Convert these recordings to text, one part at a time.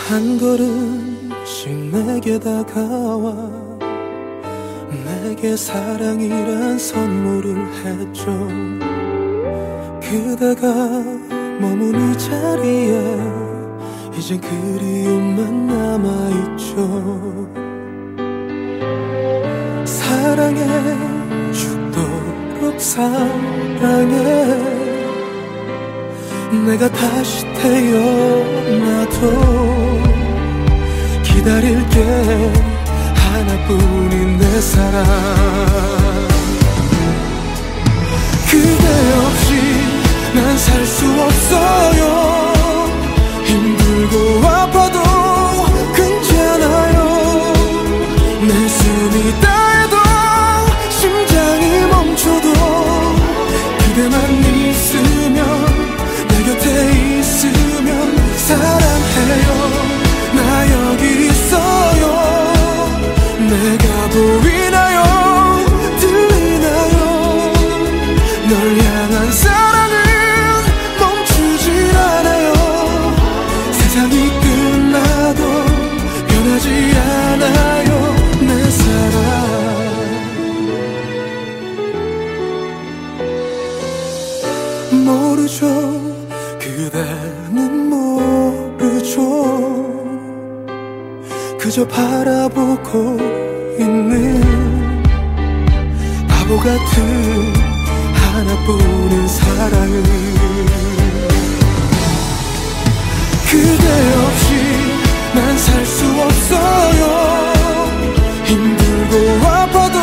한 걸음씩 내게 다가와 내게 사랑이란 선물을 해줘. 그대가 머문 이 자리에 이젠 그리움만 남아있죠. 사랑해 죽도록 사랑해. 내가 다시 태어나도 기다릴게. 하나뿐인 내 사랑. 그대 없이 난 살 수 없어요. 힘들고 아파도 괜찮아요. 내 숨이 다해도 심장이 멈춰도 그대만 있으면 내 곁에 있으면 사랑해요. 나 여기 있어요. 내가 보이나요? 들리나요? 널 향한 사랑은 멈추질 않아요. 세상이 끝나도 변하지 않아요. 내 사랑. 모르죠. 그대는 모르죠. 그저 바라보고 있는 바보 같은 하나뿐인 사랑을. 그대 없이 난 살 수 없어요. 힘들고 아파도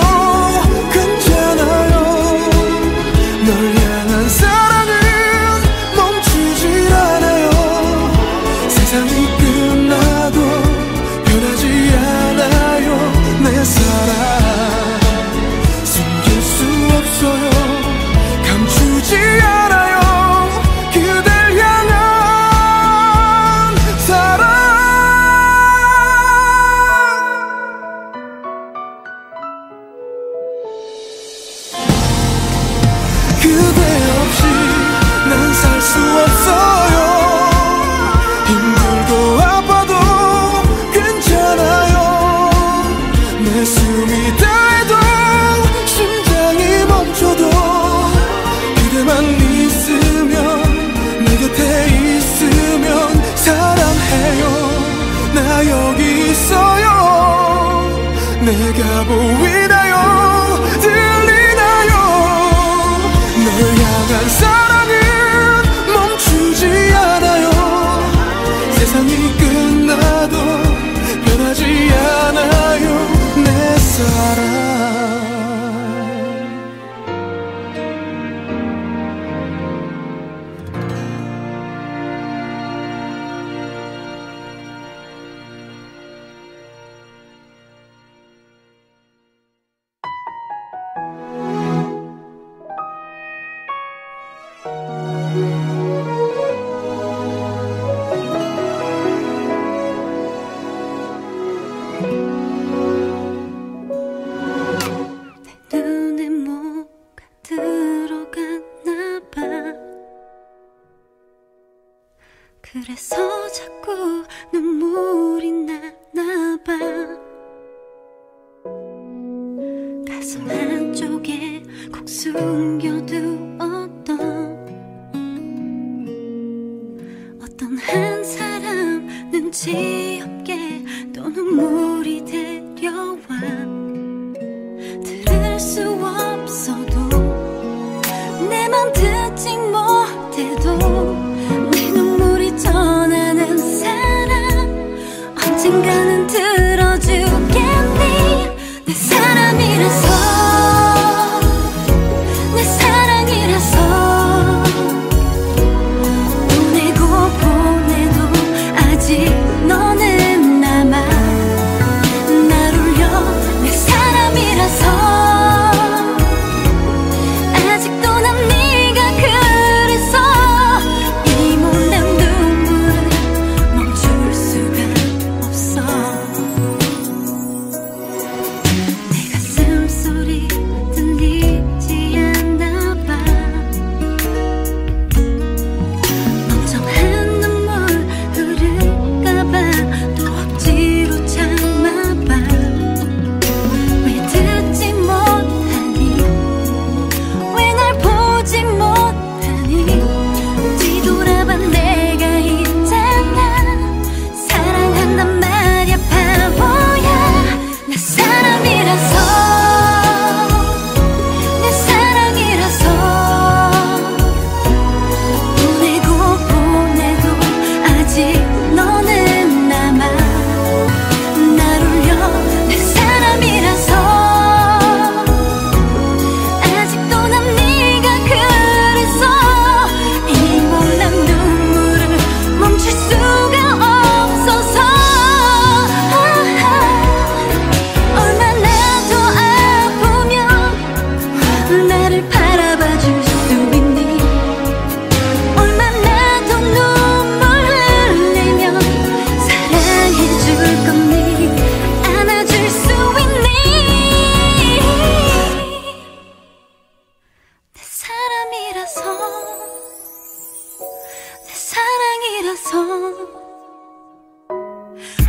괜찮아요. 널 향한 사랑은 멈추질 않아요. 세상이 끝나도 변하지 않아요. 내 사랑 숨길 수 없어요. 감추지 않아요. 그댈 향한 사랑. 그대 없이 난 살 수 없어요. 힘들고 아파도 내 숨이 다해도 심장이 멈춰도 그대만 있으면 내 곁에 있으면 사랑해요. 나 여기 있어요. 내가 보이나요? 들리나요? 널 향한 사랑은 멈추지 않아요. 세상이 끝나도 변하지 않아요. 내 사랑. 그래서 자꾸 눈물이 나나 봐. 가슴 한쪽에 콕 숨겨두었던 어떤 한 사람 눈치 없게 또 눈물이 데려와. 들을 수 없어도 내 맘 듣지 못해도 전하는 사람 언젠가는 들어주겠니. 내 사람이라서 내 사랑이라서 보내고 보내도 아직 너는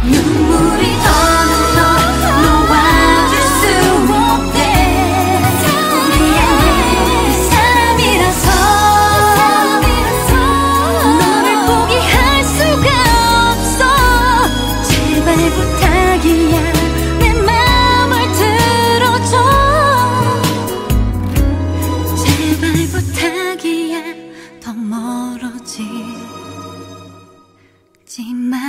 눈물이 더는 널 놓아줄 수 없대. 우리의 사람이라서 너를 포기할 수가 없어. 제발 부탁이야 내 맘을 들어줘. 제발 부탁이야 더 멀어지지 마.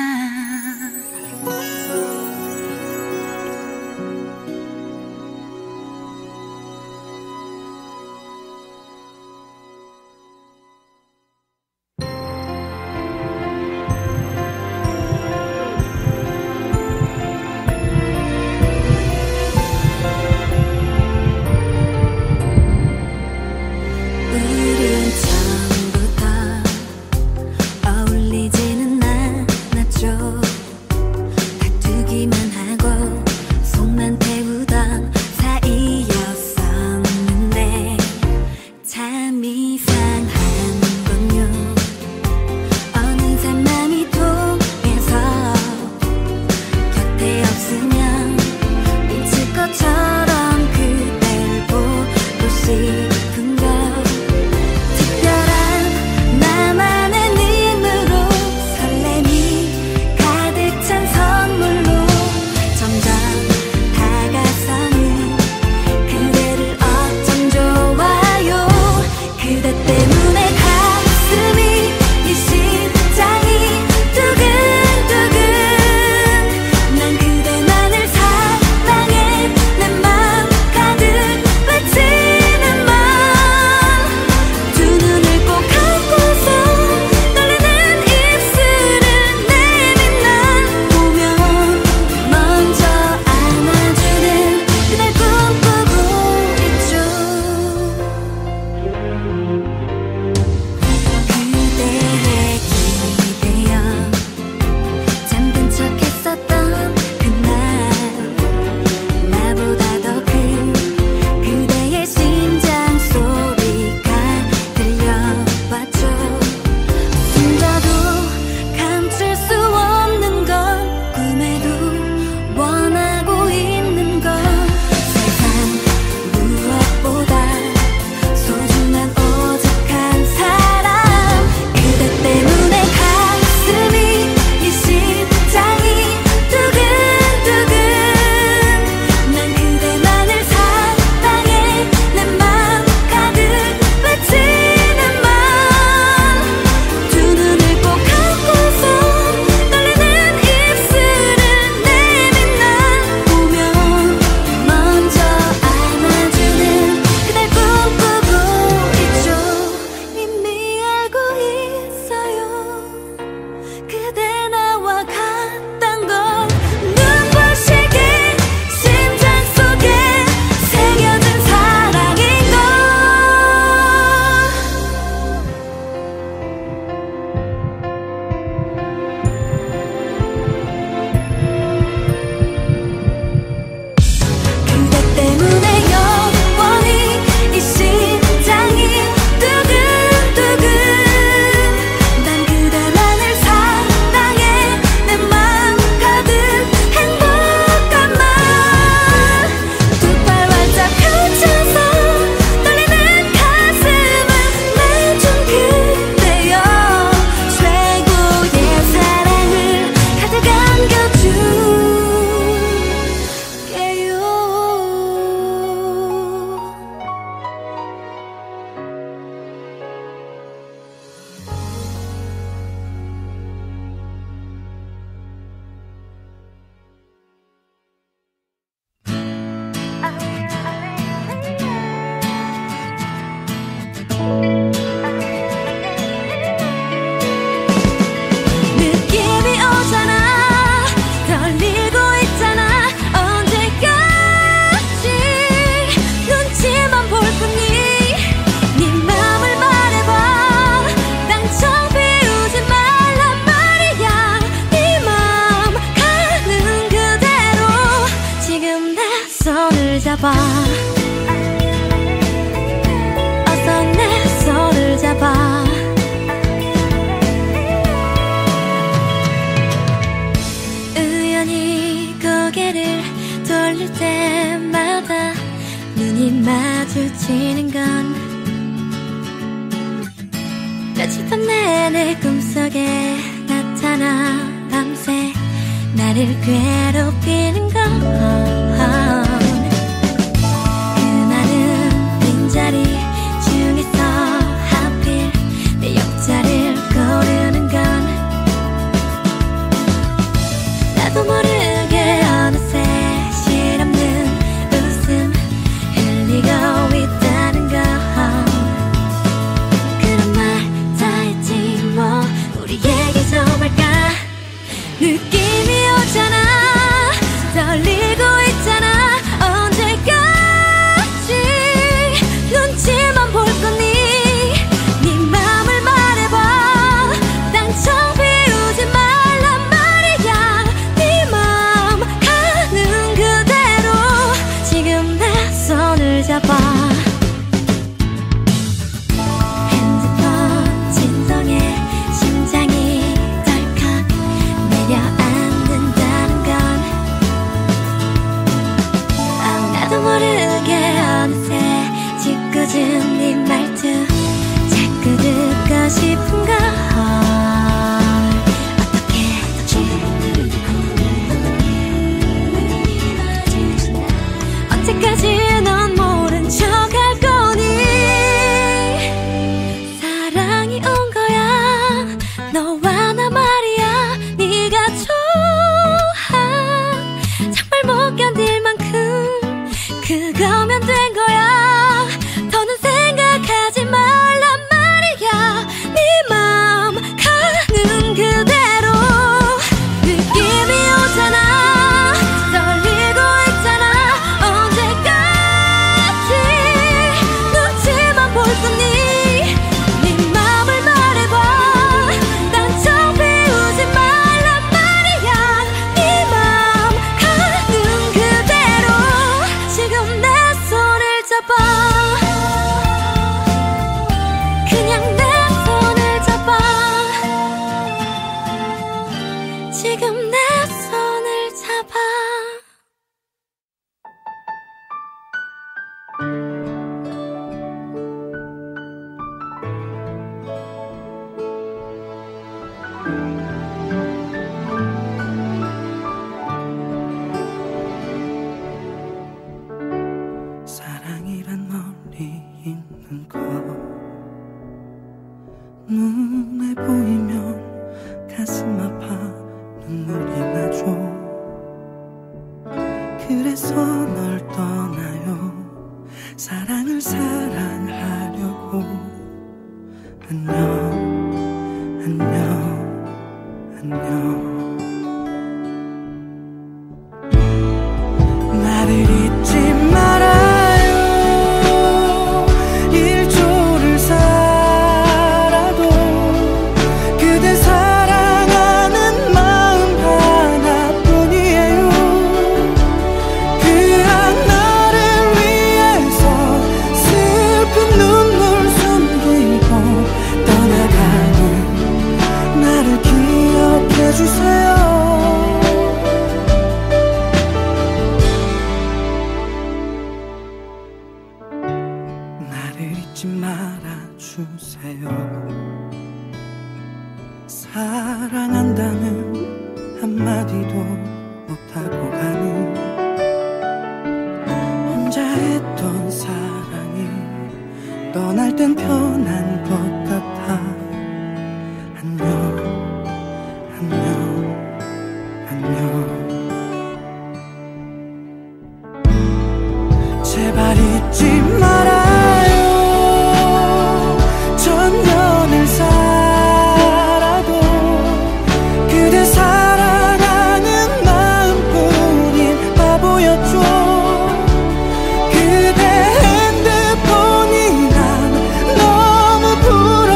우린 처음부터 어울리지는 않았죠. 다투기만 하고 속만 태우던 사이였었는데 참 이상한건요. 어느새 맘이 통해서 곁에 없으면 미칠 것처럼 그댈 보고 싶은 걸. 특별한 나만의 힘으로 설렘이 가득 찬 선물로 점점 다가서는 그대를 어쩜 좋아요. 그대 때문에 가슴이 이 심장이 두근두근. 난 그대만을 사랑해. 내 맘 가득 받치는 맘. 두 눈을 꼭 감고서 떨리는 입술을 내민 날 보면 먼저 안아주는 그댈 꿈꾸고 있죠. 그대의 기대어 잠든 척 했었던 그날 나보다 더 큰 그대의 심장 소리가 들려왔죠. 숨져도 감출 수 없는 건 꿈에도 원하고 있는 건 세상 무엇보다 소중한 오직한 사람. 그대 때문에 가슴이 이 심장이 두근두근. 난 그대만을 사랑해. 내 맘 가득 받치는 맘. 두 눈을 꼭 감고서 떨리는 입술을 내민 날 보면 먼저 안아주는 그댈 꿈꾸고 있죠. 이미 알고 있어요. 그대 나와 같단 걸. 눈부시게 심장 속에 새겨진 사랑인 걸. 그대 때문에 영원히 이 심장이 두근두근. 난 그대만을 사랑해. 내 맘 가득 행복한 맘. 두 팔 활짝 펼쳐서 떨리는 가슴을 내준 그대여. 최고의 사랑을 가득 안겨줄게요. 느낌이 오잖아. 떨리고 있잖아. 언제까지 눈치만 볼 거니. 네 맘을 말해봐. 당장 비우지 말란 말이야. 네 맘 가는 그대로 지금 내 손을 잡아. 어서 내 손을 잡아. 눈이 마주치는 건 며칠 밤 내내 꿈속에 나타나 밤새 나를 괴롭히는 건 그 많은 빈자리 중에서 하필 내 옆자리를 고르는 건 나도 모르게 어느새 실없는 웃음 흘리고 있다는 건 그런 말 다 했지 뭐 우리에게 좀 할까 느낌이 오잖아 떨리고 있잖아 언제까지 눈치만 볼 거니 네 맘을 말해봐 당장 비우지 말란 말이야 네 맘 가는 그대로 지금 내 손을 잡아 핸드폰 진동에 심장이 덜컥 내려앉는다는 건 나도 모르게 어느새 짓궂은 네 말투 자꾸 듣고 싶은 걸 언제까지 넌 모른 척 할 거니 사랑이 온 거야 너와 나 말이야 네가 좋아 정말 못 견딜 만큼 그거면 된 거야 더는 생각하지 말란 말이야 네 맘 가는 그대로 느낌이 오잖아 떨리고 있잖아 언제까지 눈치만 볼 거니 네 맘을 말해봐 당장 비우지 말란 말이야 네 맘 가는 그대로 지금 내 손을 잡아 그냥 내 손을 잡아 지금 내 손을 잡아 사랑이란 멀리 있는 거 눈에 보이면 가슴 아파 눈물이 나죠 그래서 널 떠나요 사랑을 사랑하려고 안녕 안녕 안녕 나를 잊지 말아요 일조를 살아도 그대 사랑하는 마음 하나뿐이에요 그 하나를 위해서 슬픈 눈물 숨기고 떠나가는 나를 기억해주세요 나를 잊지 말아주세요 사랑한다는 한마디도 못하고 가는 혼자 했던 사랑이 떠날 땐 편한 것 같아 안녕 안녕 안녕 제발 잊지 말아요 천년을 살아도 그대 사랑하는 마음뿐인 바보였죠 그대 핸드폰이 난 너무 불안해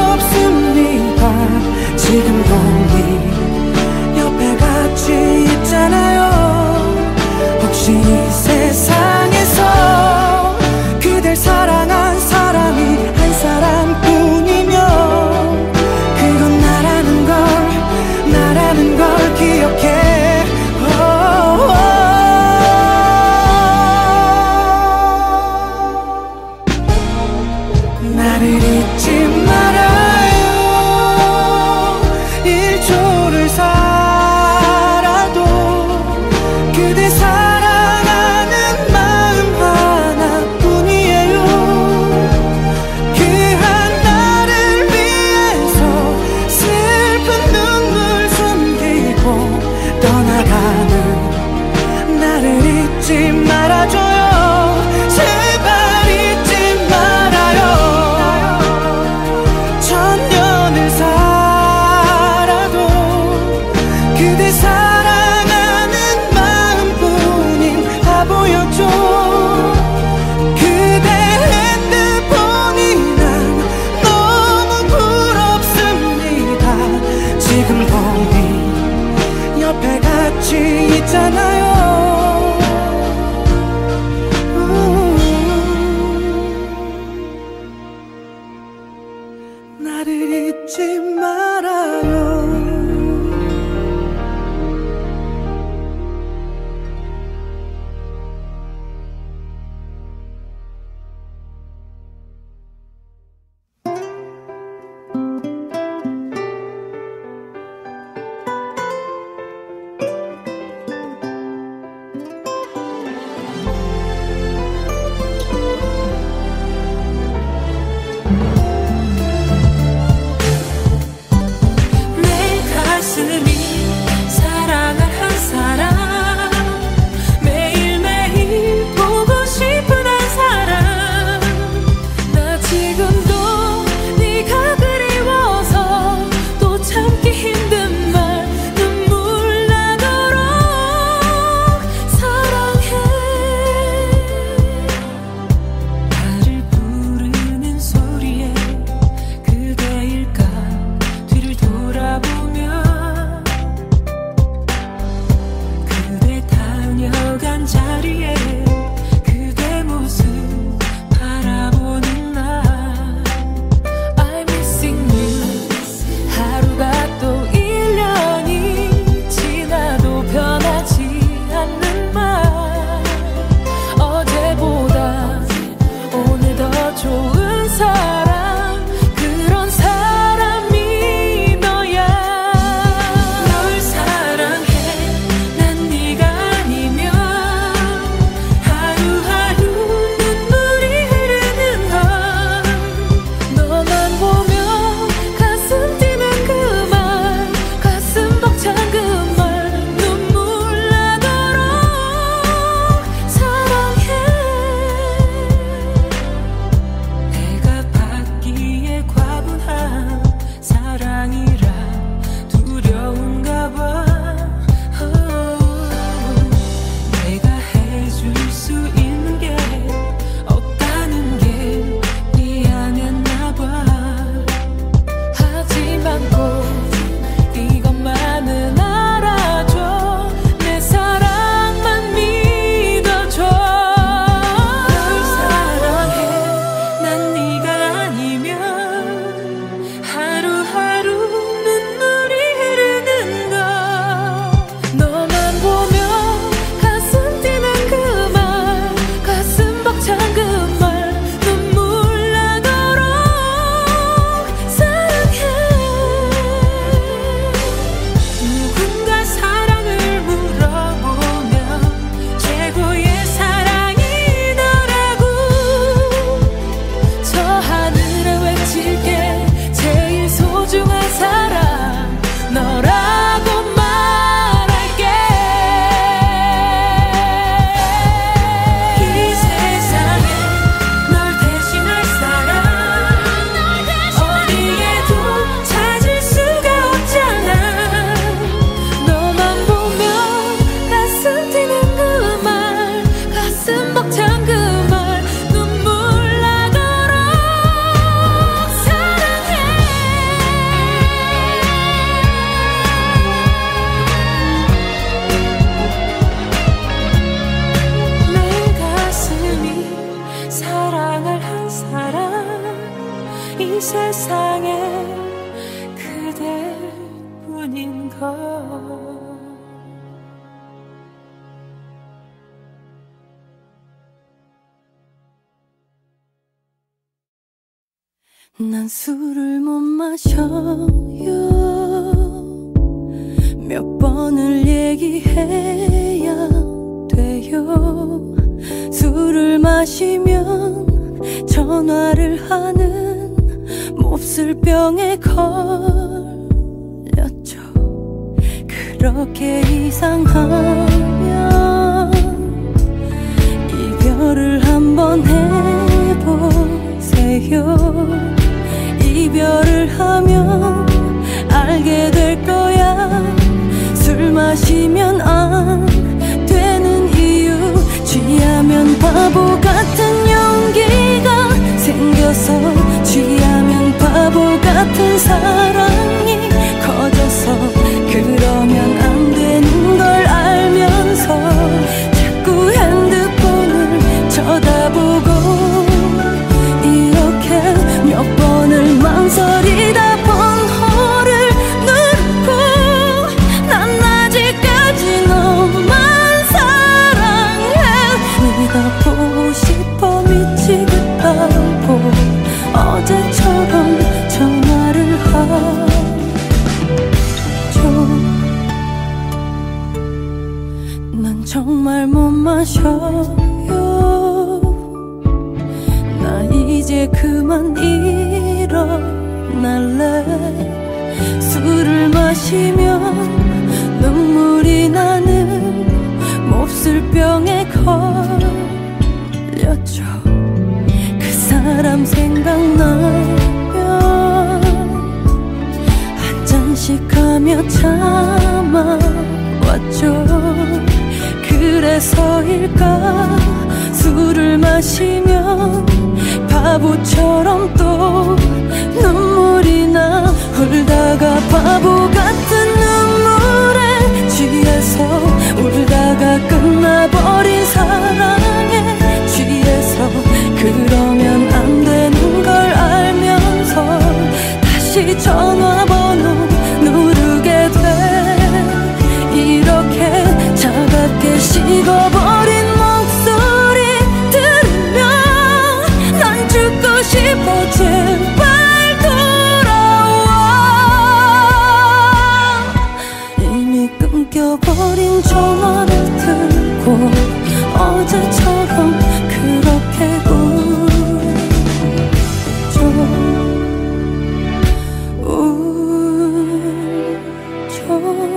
떠나가는 나를 잊지 말아줘요. 제발 잊지 말아요. 천년을 살아도 그대 사랑하는 마음뿐인 바보였죠. 그대 핸드폰이 난 너무 부럽습니다. 지금 보니 옆에 같이 있잖아요. 나를 잊지 말아요. 난 술을 못 마셔요. 몇 번을 얘기해야 돼요. 술을 마시면 전화를 하는 몹쓸 병에 걸렸죠. 그래 이렇게 이상하면 이별을 한번 해보세요. 이별을 하면 알게 될 거야. 술 마시면 안 되는 이유, 취하면 바보 같은 용기가 생겨서, 취하면 바보 같은 사랑이 커져서, 그러면 안 되는 걸 알면서 자꾸 핸드폰을 쳐다보고, 이렇게 몇 번을 망설이다 번호를 누르고, 난 아직까지 너만 사랑해. 네가 보고 싶어 미치겠다고 어제처럼 전화를 하죠. 난 정말 못 마셔요. 나 이제 그만 일어날래. 술을 마시면 눈물이 나는 몹쓸 병에 걸렸죠. 그 사람 생각나면 한 잔씩 하며 참아왔죠. 그래서일까 술을 마시면 바보처럼 또 눈물이 나. 울다가 바보 같은 눈물에 취해서, 울다가 끝나버린 사랑에 취해서, 그러면 안 되는 걸 알면서 다시 전화번호 누르게 돼. 이렇게 차갑게 식어버린 목소리 들으면 난 죽고 싶어. 제발 돌아와. 이미 끊겨버린 전화를 들고 어제처럼 그렇게 울죠.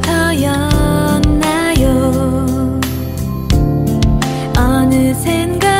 언제부터였나요? 어느샌가